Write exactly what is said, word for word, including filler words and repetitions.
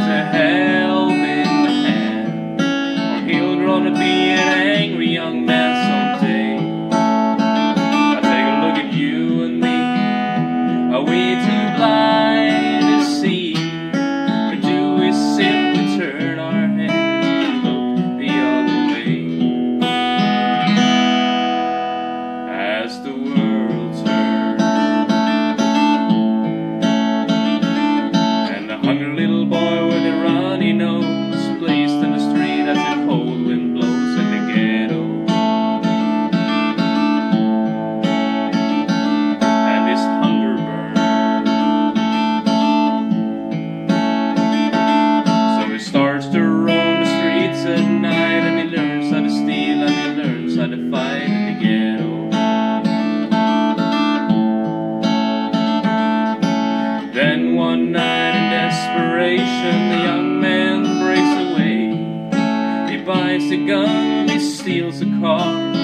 to help in the hand, or he'll grow to be an angry young man someday. I take a look at you and me. Are we too blind to see, or do we simply turn our heads and look the other way as the world turns? And the hungry little boy with a runny nose, placed in the street as the cold wind blows in the ghetto. And his hunger burns, so he starts to roam the streets at night, and he learns how to steal, and he learns how to fight in the ghetto. Then one night in desperation, the young man breaks away. He buys a gun, he steals a car,